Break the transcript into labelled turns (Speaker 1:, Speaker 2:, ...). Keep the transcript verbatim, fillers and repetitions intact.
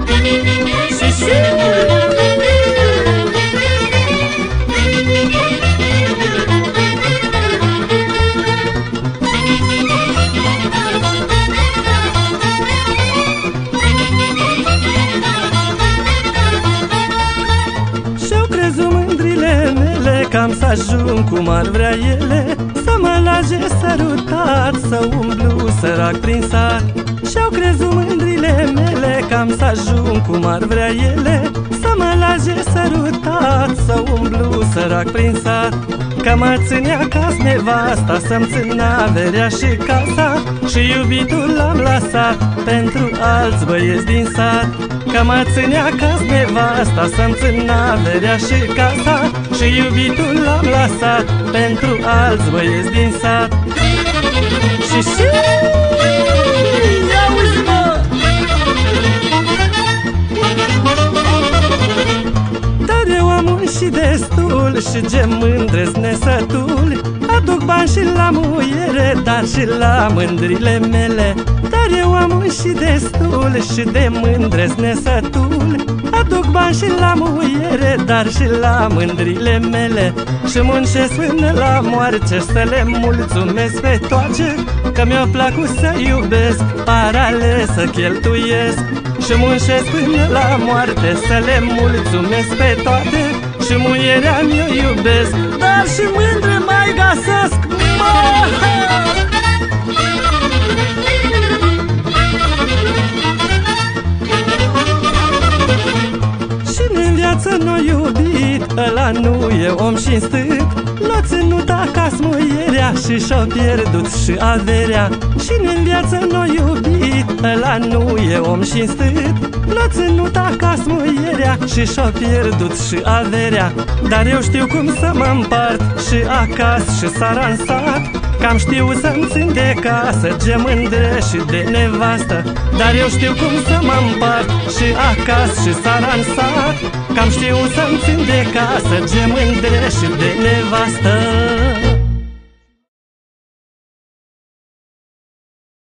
Speaker 1: Și și
Speaker 2: Și-au crezut mândrile mele că am să ajung cum ar vrea ele, să mă lage sărutat, să umblu sărac prin sat. Și-au crezut mândrile mele că am să ajung cum ar vrea ele, să mă lage sărutat, să umblu sărac prin sat. Că mă ținea ca-s nevasta, să-mi țină averea și casa, și iubitul l-am lăsat pentru alți băieți din sat. Că mă ținea ca-s nevasta, să-mi țină averea și casa, și iubitul l-am lăsat pentru alți băieți din sat. Și și
Speaker 1: auzi-mă!
Speaker 2: Dar eu am un și destul și ce mândresc nesătul, aduc bani și la muiere, dar și la mândrile mele. Dar eu am un și destul și de mândresc nesătul, aduc bani și la muiere, dar și la mândrile mele. Și muncesc până la moarte să le mulțumesc pe toate, că mi-a plăcut să iubesc, parale să cheltuiesc. Și muncesc până la moarte să le mulțumesc pe toate, și muierea mi-o iubesc, dar și mândre mai găsesc. Și-n viață n-o iubit, ăla nu e om cinstit, l-a ținut acasă muierea și și-a pierdut și averea. Și-n viață n-o iubit, ăla nu e om cinstit, l-a ținut acasă muierea și și-a pierdut și averea. Dar eu știu cum să mă împart și acasă și țara în sat, că-am știu să-mi țin de casă, ce mândre și de nevastă. Dar eu știu cum să mă împart și acasă și țara în sat, că-am știu să-mi țin de casă, ce mândre și de nevastă.